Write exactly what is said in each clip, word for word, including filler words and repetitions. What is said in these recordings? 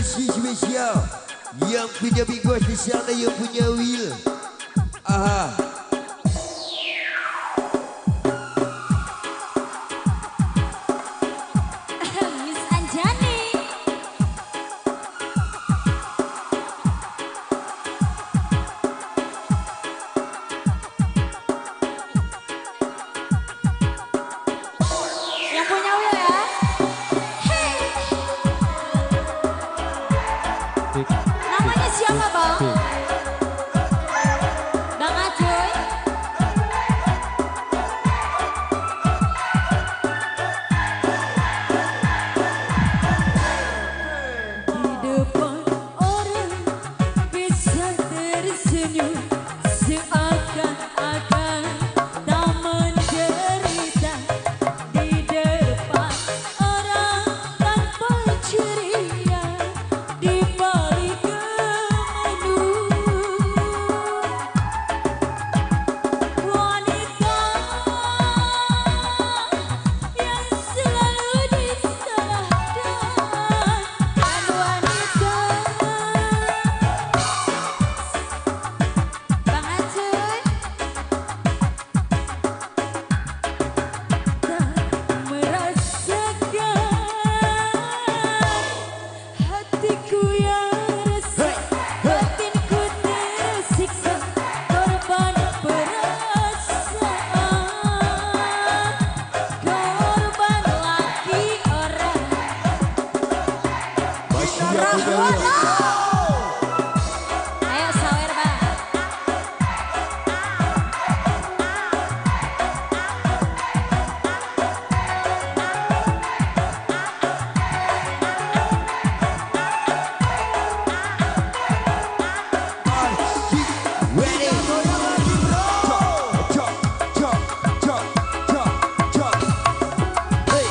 dedikasi spesial yang punya Big Boss di sana, yang punya Will. Aha. Miss Anjani. Yang punya Will ya. Namanya siapa bang? Bang Ajoy. Di depan orang bisa tersenyum seakan-akan tak menderita. Di depan orang tanpa ceria, di balik kemenung wanita yang selalu disalahkan. Dan wanita Bang Ajoy tak merasakan hatiku yang resah, batinku tersiksa, korban perasaan, korban laki orang. Masih yang punya Will. Ayo sawer bang. Ready? Chop, chop, chop, chop, chop, chop. Hey.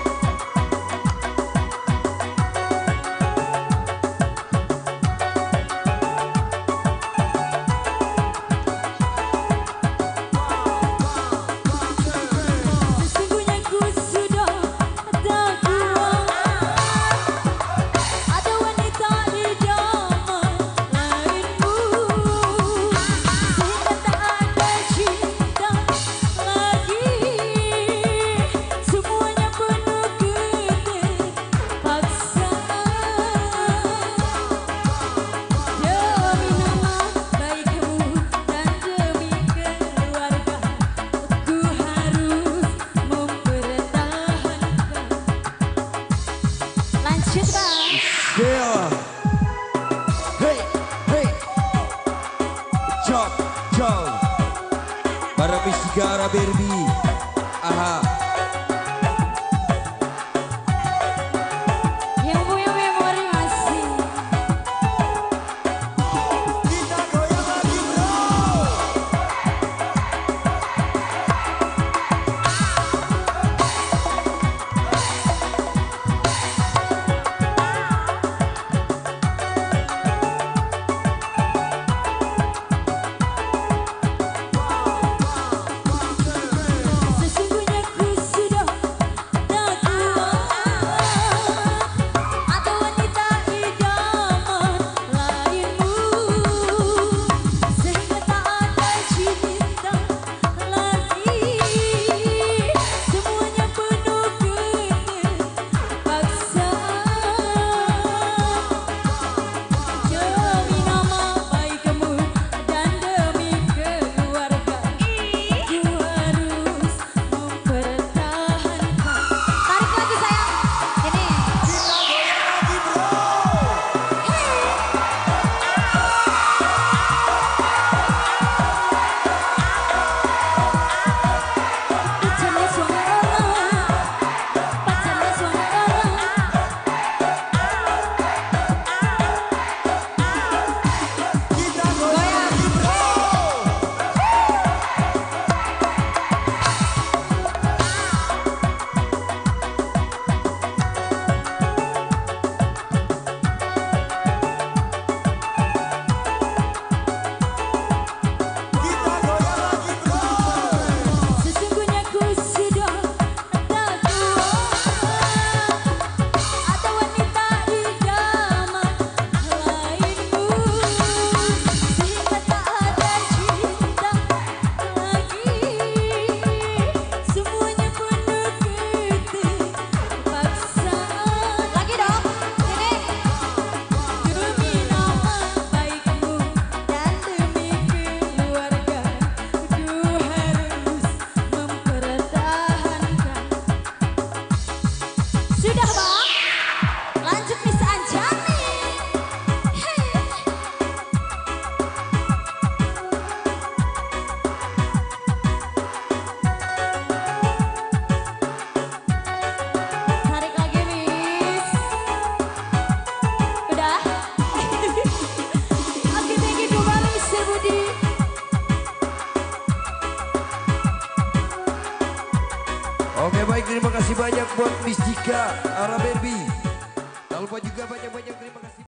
Sesungguhnya ku sudah tak kuat, ada wanita di zaman lainmu, sehingga tak ada cinta lagi. Semuanya penuh keterpaksaan. Demi nama baik kamu dan demi keluarga, ku harus mempertahankan. Lanjut bang. Yeah. Hey, hey. Chop, chop. Para Misigara Berbi. Aha. Yang punya memori masih. Kita goyang lagi, bro. Sesungguhnya ku Budi. Oke baik, terima kasih banyak buat Miss Jika, Ara Baby. Tak lupa juga banyak-banyak terima kasih.